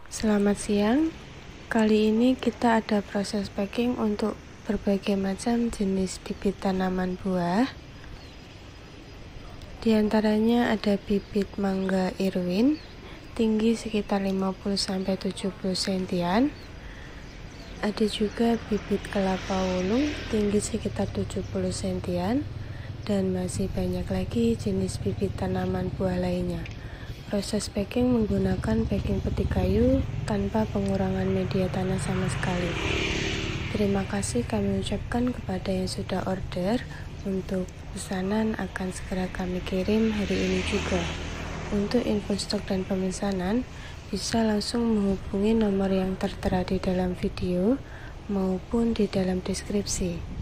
Selamat siang. Kali ini kita ada proses packing untuk berbagai macam jenis bibit tanaman buah. Di antaranya ada bibit mangga Irwin, tinggi sekitar 50-70 cm. Ada juga bibit kelapa wulung, tinggi sekitar 70 cm. Dan masih banyak lagi jenis bibit tanaman buah lainnya. Proses packing menggunakan packing peti kayu tanpa pengurangan media tanah sama sekali. Terima kasih kami ucapkan kepada yang sudah order. Untuk pesanan akan segera kami kirim hari ini juga. Untuk info stok dan pemesanan bisa langsung menghubungi nomor yang tertera di dalam video maupun di dalam deskripsi.